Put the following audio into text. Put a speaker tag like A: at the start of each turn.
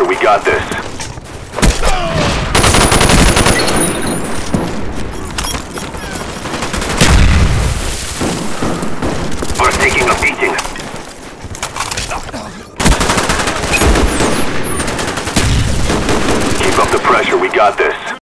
A: pressure, we got this. We're taking a beating. Keep up the pressure, we got this.